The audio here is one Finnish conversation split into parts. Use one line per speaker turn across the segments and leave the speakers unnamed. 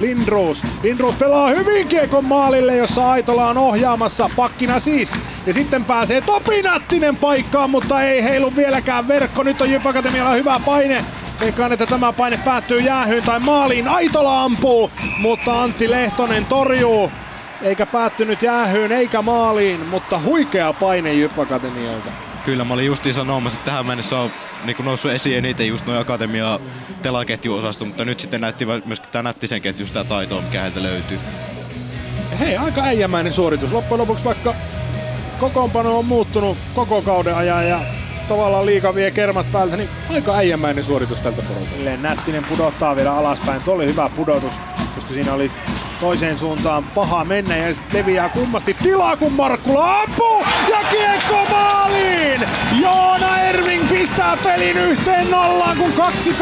Lindroos. Lindroos pelaa hyvin kiekon maalille, jossa Aitola on ohjaamassa, pakkina siis. Ja sitten pääsee Topi Nättinen paikkaan, mutta ei heilu vieläkään verkko. Nyt on JYP Akatemialla hyvä paine. Veikkaan, että tämä paine päättyy jäähyyn tai maaliin. Aitola ampuu, mutta Antti Lehtonen torjuu. Eikä päättynyt jäähyyn eikä maaliin, mutta huikea paine JYP Akatemialta.
Kyllä, mä olin justiin sanomassa, että tähän mennessä on niin noussut esiin eniten just noin Akatemia telaketjuosasto, mutta nyt sitten näytti myöskin tää Nättisen ketju sitä taitoa, mikä heiltä löytyy.
Hei, aika äijämäinen suoritus. Loppujen lopuksi vaikka kokoonpano on muuttunut koko kauden ajan ja tavallaan liiga vie kermat päältä, niin aika äijämäinen suoritus tältä porukalta. Nättinen pudottaa vielä alaspäin. Tuo oli hyvä pudotus, koska siinä oli toiseen suuntaan paha mennä ja sitten leviää kummasti tilaa, kun Markkula ampuu ja kiekko maaliin! Joona Erving pistää pelin 1-0, kun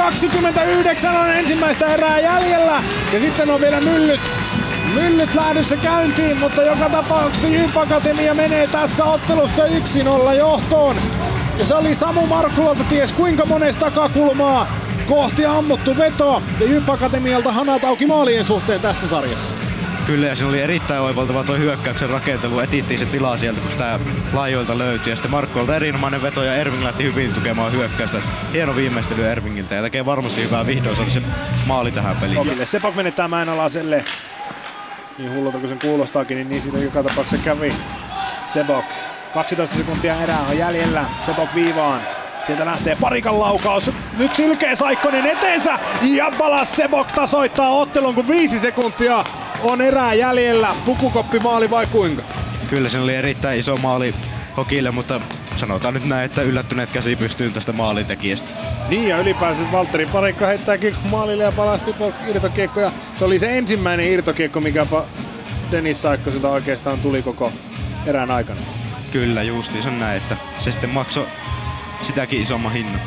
2.29 on ensimmäistä erää jäljellä ja sitten on vielä myllyt lähdössä käyntiin, mutta joka tapauksessa JYP Akatemia menee tässä ottelussa 1-0 johtoon. Ja se oli Samu Markkulalta ties kuinka monesta takakulmaa kohti ammuttu veto ja JYP Akatemialta hanat auki maalien suhteen tässä sarjassa.
Kyllä, ja siinä oli erittäin oivaltava tuo hyökkäyksen rakentelu. Etittiin se tilaa sieltä, kun sitä laajoilta löytyi. Ja sitten Markkulalta erinomainen veto ja Erving lähti hyvin tukemaan hyökkäystä. Hieno viimeistely Ervingiltä ja tekee varmasti hyvää, vihdoin saada se maali tähän peliin.
Okille Sebok menettää Mäenalaiselle. Niin hullulta kuin sen kuulostaakin, niin siitä joka tapauksessa kävi. Sebok. 12 sekuntia erää on jäljellä. Sebok viivaan. Sieltä lähtee Parikan laukaus. Nyt sylkee Saikkonen eteensä. Ja Balas Sebok tasoittaa ottelun, kun 5 sekuntia on erää jäljellä. Pukukoppi maali vai kuinka?
Kyllä, se oli erittäin iso maali Hokille, mutta sanotaan nyt näin, että yllättyneet käsi pystyyn tästä maalintekijästä.
Niin, ja ylipäänsä Valtteri Parikka heittää kiekko maalille ja Balas Sebok irtokiekko. Ja se oli se ensimmäinen irtokiekko, mikä Dennis Saikkoselta oikeastaan tuli koko erään aikana.
Kyllä, justiinsa näin, että se sitten sitäkin isomman hinnan.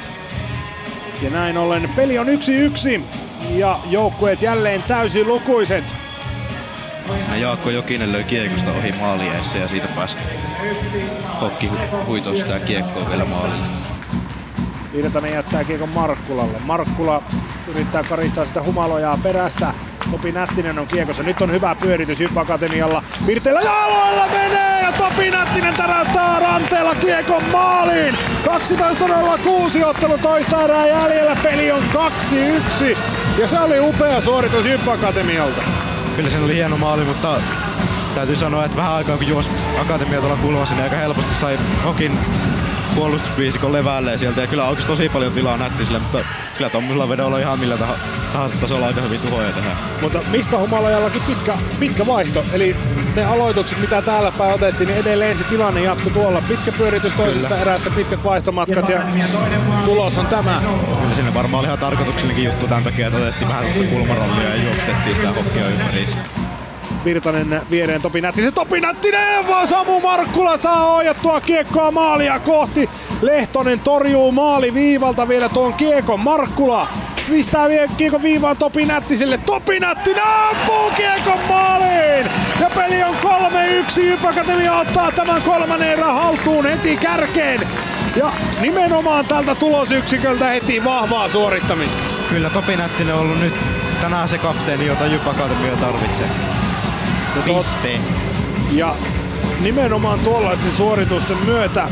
Ja näin ollen peli on 1-1 ja joukkueet jälleen täysin lukuiset.
Siinä Jaakko Jokinen löi kiekosta ohi maalieessä ja siitä pääsi Hokki huitoon sitä kiekkoa vielä maalille.
Virtanen jättää kiekon Markkulalle. Markkula yrittää karistaa sitä Humalojaa perästä. Topi Nättinen on kiekossa. Nyt on hyvä pyöritys JYP Akatemialla. Pirteellä jaloilla menee ja Topi Nättinen täräyttää ranteella kiekon maaliin. 12.06 ottelu toista erää jäljellä. Peli on 2-1 ja se oli upea suoritus JYP Akatemialta.
Kyllä se oli hieno maali, mutta täytyy sanoa, että vähän aikaa kun juosi Akatemia tuolla kulmassa, niin aika helposti sai Hokin puolustusviisikon levälleen sieltä ja kyllä oikeasti tosi paljon tilaa Nättiselle, mutta kyllä tommosella vedolla ihan millä tahansa tasolla aika hyvin tuhoja tehdään.
Mutta Miska Humalojallakin pitkä vaihto, eli ne aloitukset mitä täällä päin otettiin, niin edelleen se tilanne jatkui tuolla. Pitkä pyöritys toisessa erässä, pitkät vaihtomatkat ja tulos on tämä.
Kyllä siinä varmaan oli ihan tarkoituksellinenkin juttu tämän takia, että otettiin vähän sellaista kulmarollia ja juoksettiin sitä Hokkia ympäriinsä.
Virtanen viereen Topi Nättinen. Topi Nättinen! Samu Markkula saa ohjattua kiekkoa maalia kohti. Lehtonen torjuu maaliviivalta vielä tuon kiekon. Markkula pistää kiekon viivaan Topi Nättiselle. Topi Nättinen ampuu kiekon maaliin! Ja peli on 3-1. JYP Akatemia ottaa tämän kolmannen erän haltuun heti kärkeen. Ja nimenomaan tältä tulosyksiköltä heti vahvaa suorittamista.
Kyllä Topi Nättinen on ollut nyt tänään se kapteeni, jota JYP Akatemia tarvitsee. Piste.
Ja nimenomaan tuollaisten suoritusten myötä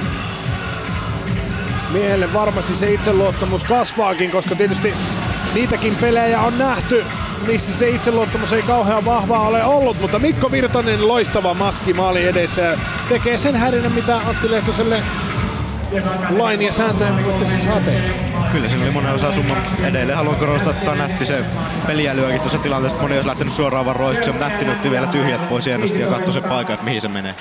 miehelle varmasti se itseluottamus kasvaakin, koska tietysti niitäkin pelejä on nähty, missä se itseluottamus ei kauhean vahvaa ole ollut, mutta Mikko Virtanen loistava maski maali edessä ja tekee sen häirinnän, mitä Antti Lehtoselle lain ja sääntöjen puitteissa saa tehdä.
Kyllä siinä oli monen osa summan edelleen. Haluan korostaa, että Nättisen peliälyäkin tuossa tilanteessa. Moni olisi lähtenyt suoraan vaan roisiksi, mutta Nättinen otti vielä tyhjät pois hienosti ja katsoi sen paikan, että mihin se menee.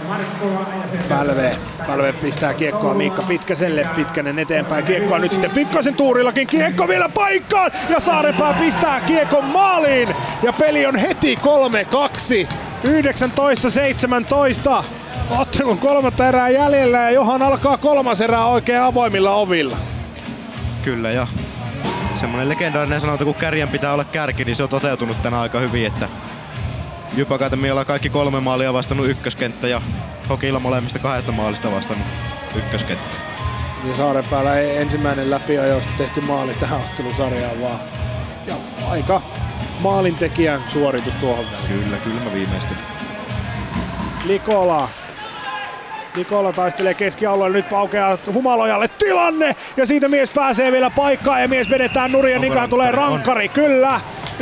Pälve pistää kiekkoa Miikka Pitkäselle. Pitkänen eteenpäin kiekkoa nyt sitten Pikkasen tuurillakin. Kiekko vielä paikkaan ja Saarepää pistää kiekon maaliin. Ja peli on heti 3-2. 19-17. Ottelun kolmatta erää jäljellä ja Johan alkaa kolmas erää oikein avoimilla ovilla.
Kyllä, ja semmonen legendaarinen sanonta, kun kärjen pitää olla kärki, niin se on toteutunut tänään aika hyvin, että JYP Akatemialla kaikki 3 maalia vastannut ykköskenttä ja Hokilla molemmista 2 maalista vastannut ykköskenttä.
Ja Saarenpäällä ei ensimmäinen läpiajoista tehty maali tähän ottelusarjaan vaan. Ja maalintekijän suoritus tuohon väliin.
Kyllä mä viimeistin.
Likola taistelee keskialueella, nyt paukeaa Humalojalle tilanne ja siitä mies pääsee vielä paikkaan ja mies vedetään nurin ja Nikahan tulee rankkari, kyllä.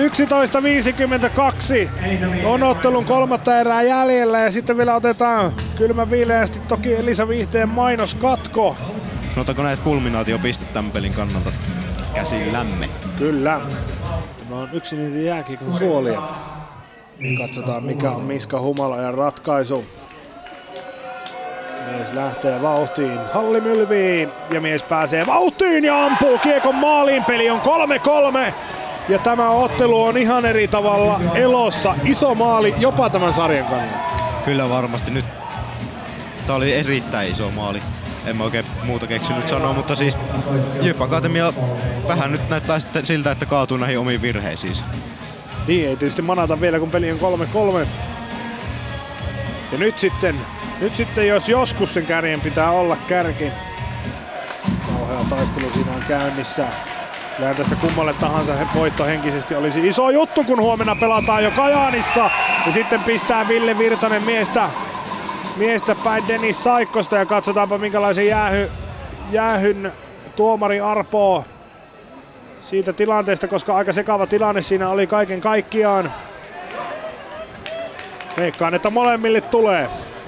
11.52 on ottelun 3. erää jäljellä ja sitten vielä otetaan kylmä viileästi toki Elisa Vihteen mainoskatko.
Sanotaanko näitä kulminaatiopistet tämän pelin kannalta käsillämme?
Kyllä. Tämä on yksi niitä jääkiekon suolia. Niin katsotaan mikä on Miska Humalojan ratkaisu. Mies lähtee vauhtiin, Halli mylvii ja mies pääsee vauhtiin ja ampuu kiekon maaliin. Peli on 3-3 ja tämä ottelu on ihan eri tavalla elossa. Iso maali jopa tämän sarjan kannalta.
Kyllä varmasti nyt. Tää oli erittäin iso maali. En mä oikein muuta keksinyt sanoa, mutta siis Jyp Akatemia vähän nyt näyttää siltä, että kaatuu näihin omiin virheisiin.
Niin, ei tietysti manata vielä kun peli on 3-3. Ja nyt sitten jos joskus sen kärjen pitää olla kärki. Kauhea taistelu siinä on käynnissä. Kyllähän tästä kummalle tahansa voitto henkisesti olisi iso juttu, kun huomenna pelataan jo Kajaanissa. Ja sitten pistää Ville Virtanen miestä päin Dennis Saikkosta ja katsotaanpa minkälaisen jäähyn tuomari arpoo siitä tilanteesta, koska aika sekava tilanne siinä oli kaiken kaikkiaan. Veikkaan, että molemmille tulee.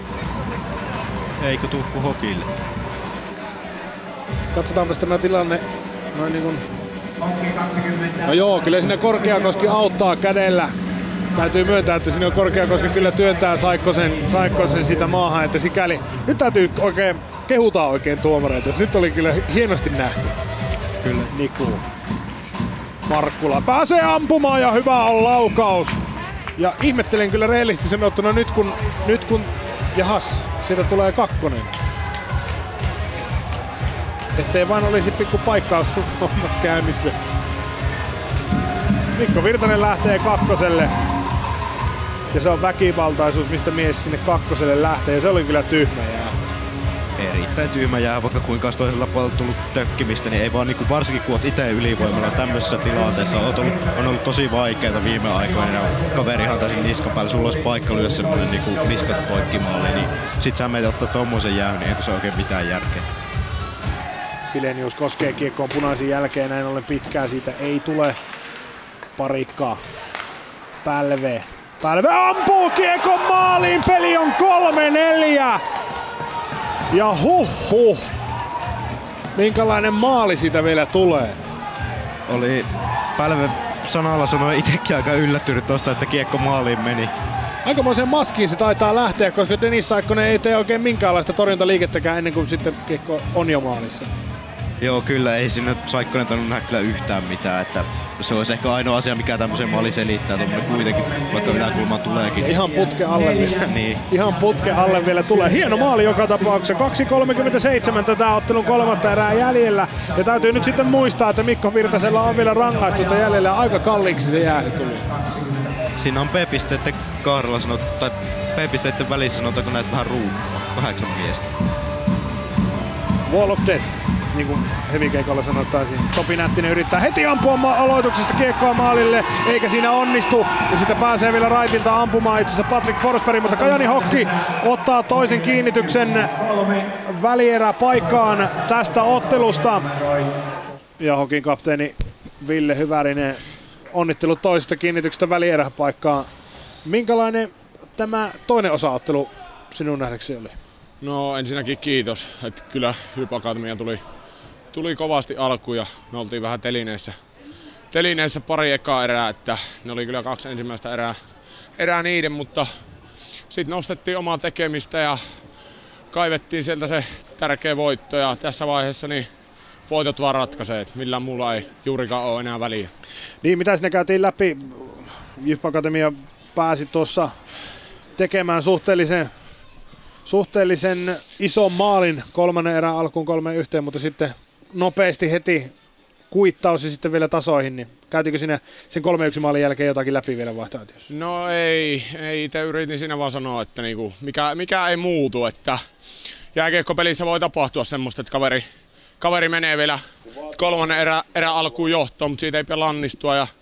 Eikö tuhku Hokille?
Katsotaanpa tämä tilanne noin niin kuin... No joo, kyllä siinä Korkeakoski auttaa kädellä. Täytyy myöntää, että siinä Korkeakoski kyllä työntää Saikkosen sitä maahan, että sikäli... Nyt täytyy oikein kehuta oikein tuomareita, että nyt oli kyllä hienosti nähty.
Kyllä.
Niku. Markkula pääsee ampumaan ja hyvä on laukaus. Ja ihmettelen kyllä rehellisesti sanottuna nyt kun jahas, siitä tulee 2. Ettei vain olisi pikku paikkaushommat käynnissä. Mikko Virtanen lähtee 2. Ja se on väkivaltaisuus, mistä mies sinne 2. lähtee. Ja se oli kyllä tyhmä jää.
Erittäin tyhmä jää, vaikka kuinka olisi toisella puolella tullut tökkimistä, niin ei vaan niin kuin, varsinkin kun olet itse ylivoimalla tämmöisessä tilanteessa. On ollut tosi vaikeaa viime aikoina ja kaverihan täysin niskan päällä. Sulla olisi paikka lyödä semmoinen niin niskat poikkimaali, niin sit sä meitä ottaa tommosen jäähyn, niin ei tuossa oikein mitään järkeä.
Pilenius koskee kiekkoon punaisen jälkeen, näin ollen pitkään siitä ei tule. Parikka. Pälve ampuu kiekon maaliin, peli on 3-4. Ja minkälainen maali siitä vielä tulee?
Oli Pälve sanalla sanoi itsekin aika yllättynyt tosta, että kiekko maaliin meni.
Aikamoiseen maskiin se taitaa lähteä, koska Dennis Saikkonen ei tee oikein minkäänlaista torjuntaliikettäkään ennen kuin sitten kiekko on jo maalissa.
Joo, kyllä ei sinne Saikkonen tainnut nähdä kyllä yhtään mitään, että se olisi ehkä ainoa asia, mikä tämmöisen maali selittää, tuommoinen kuitenkin, vaikka yläkulmaan tuleekin.
Ja ihan putken alle vielä.
Niin.
Ihan putken alle vielä tulee. Hieno maali joka tapauksessa. 2.37 tätä ottelun 3. erää jäljellä. Ja täytyy nyt sitten muistaa, että Mikko Virtasella on vielä rangaistusta jäljellä. Aika kalliiksi se jäähy tuli.
Siinä on P-pisteiden kahdella tai P-pisteiden välissä sanotaanko näitä vähän ruuhkaa. 8 miestä.
Wall of Death, niin kuin hevikeikolla sanottaisiin. Topi Nättinen yrittää heti ampua aloituksesta kiekkoa maalille, eikä siinä onnistu. Ja sitten pääsee vielä raitilta ampumaan itse asiassa Patrick Forsberg, mutta Kajani Hokki ottaa toisen kiinnityksen välieräpaikkaan tästä ottelusta. Ja Hokin kapteeni Ville Hyvärinen onnittelut toisesta kiinnityksestä välieräpaikkaan. Minkälainen tämä toinen osaottelu sinun nähdäksesi oli?
No ensinnäkin kiitos, että kyllä Jyp Akatemia tuli kovasti alkuun ja me oltiin vähän telineissä pari ekaa erää, että ne oli kyllä 2 ensimmäistä erää niiden, mutta sitten nostettiin omaa tekemistä ja kaivettiin sieltä se tärkeä voitto ja tässä vaiheessa niin voitot vaan ratkaisee, että millään mulla ei juurikaan ole enää väliä.
Niin, mitä sinne käytiin läpi? Jyp Akatemia pääsi tuossa tekemään suhteellisen ison maalin 3. erän alkuun 3-1, mutta sitten nopeasti heti kuittaus ja sitten vielä tasoihin. Niin käytiinkö siinä sen 3-1 maalin jälkeen jotakin läpi vielä vaihtoehtoissa?
No ei itse yritin siinä vaan sanoa, että niinku, mikä ei muutu, että jääkiekkopelissä voi tapahtua semmoista, että kaveri menee vielä 3. erän alkuun johtoon, mutta siitä ei pidä lannistua ja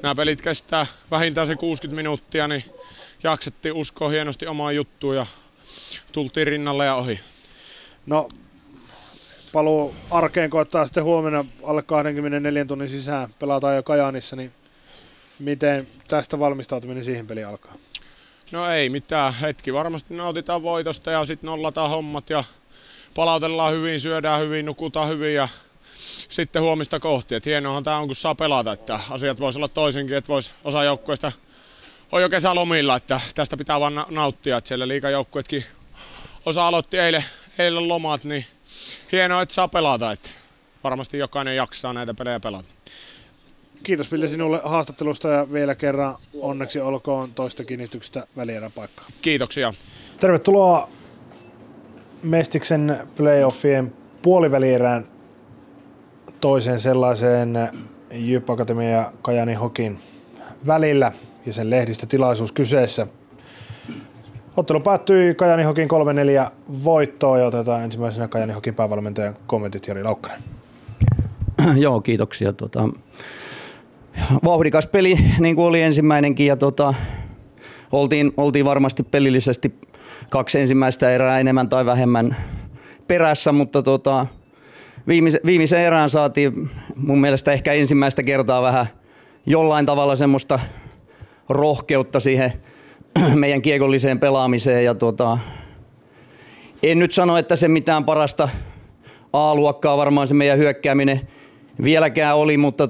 nämä pelit kestää vähintään se 60 minuuttia, niin jaksettiin uskoa hienosti omaan juttuun ja tultiin rinnalle ja ohi.
No, paluu arkeen koittaa sitten huomenna alle 24 tunnin sisään, pelataan jo Kajaanissa, niin miten tästä valmistautuminen siihen peliin alkaa?
No ei mitään, hetki varmasti nautitaan voitosta ja sitten nollataan hommat ja palautellaan hyvin, syödään hyvin, nukutaan hyvin ja sitten huomista kohti. Et hienoahan tää on, kun saa pelata, että asiat vois olla toisenkin, että vois osa joukkueista on jo kesälomilla, että tästä pitää vaan nauttia, että siellä liigajoukkuetkin osa aloitti eilen lomat, niin hienoa, että saa pelata, että varmasti jokainen jaksaa näitä pelejä pelata.
Kiitos Ville sinulle haastattelusta ja vielä kerran onneksi olkoon toista kiinnityksestä välieräpaikkaa.
Kiitoksia.
Tervetuloa Mestiksen playoffien puolivälierään toiseen sellaiseen JYP Akatemia ja Kajani Hokin välillä ja sen lehdistötilaisuus kyseessä. Ottelu päättyi Kajani Hokin 3-4 voittoon ja otetaan ensimmäisenä Kajani Hokin päävalmentajan kommentit Jari Laukkanen.
Joo, kiitoksia. Vauhdikas peli, niin kuin oli ensimmäinenkin, ja oltiin varmasti pelillisesti 2 ensimmäistä erää enemmän tai vähemmän perässä, mutta viimeisen erään saatiin mun mielestä ehkä ensimmäistä kertaa vähän jollain tavalla semmoista rohkeutta siihen meidän kiekolliseen pelaamiseen. Ja en nyt sano, että se mitään parasta A-luokkaa varmaan se meidän hyökkääminen vieläkään oli, mutta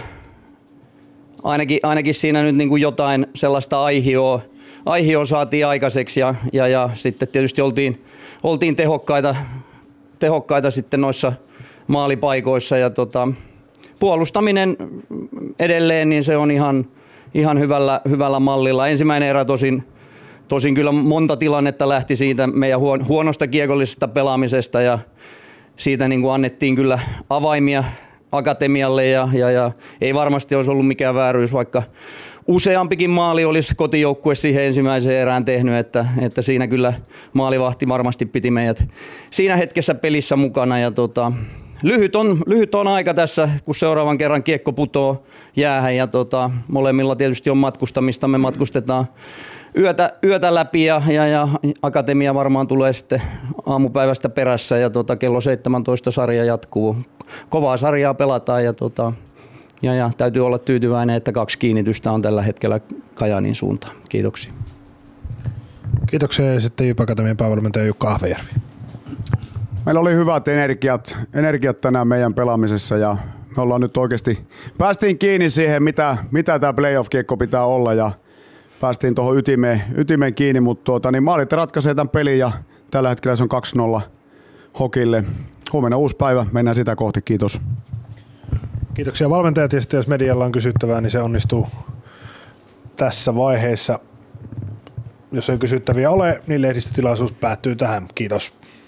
ainakin siinä nyt niin kuin jotain sellaista aihioa saatiin aikaiseksi ja sitten tietysti oltiin tehokkaita sitten noissa maalipaikoissa ja puolustaminen edelleen niin se on ihan hyvällä mallilla. Ensimmäinen erä tosin kyllä monta tilannetta lähti siitä meidän huonosta kiekollisesta pelaamisesta ja siitä niin kuin annettiin kyllä avaimia Akatemialle ja ei varmasti olisi ollut mikään vääryys, vaikka useampikin maali olisi kotijoukkue siihen ensimmäiseen erään tehnyt, että siinä kyllä maalivahti varmasti piti meidät siinä hetkessä pelissä mukana. Ja lyhyt on aika tässä, kun seuraavan kerran kiekko putoo jäähän ja molemmilla tietysti on matkustamista, me matkustetaan yötä läpi ja Akatemia varmaan tulee sitten aamupäivästä perässä ja kello 17 sarja jatkuu. Kovaa sarjaa pelataan ja täytyy olla tyytyväinen, että 2 kiinnitystä on tällä hetkellä Kajaanin suuntaan. Kiitoksia.
Kiitoksia ja sitten JYP Akatemian päävalmentaja Jukka Ahvejärvi.
Meillä oli hyvät energiat tänään meidän pelaamisessa ja me ollaan nyt oikeasti päästiin kiinni siihen, mitä tämä playoff-kiekko pitää olla ja päästiin tuohon ytimeen kiinni, mutta niin maalit ratkaisee tämän pelin ja tällä hetkellä se on 2-0 Hokille. Huomenna uusi päivä, mennään sitä kohti, kiitos.
Kiitoksia valmentajat ja sitten jos medialla on kysyttävää, niin se onnistuu tässä vaiheessa. Jos ei kysyttäviä ole, niin lehdistötilaisuus päättyy tähän. Kiitos.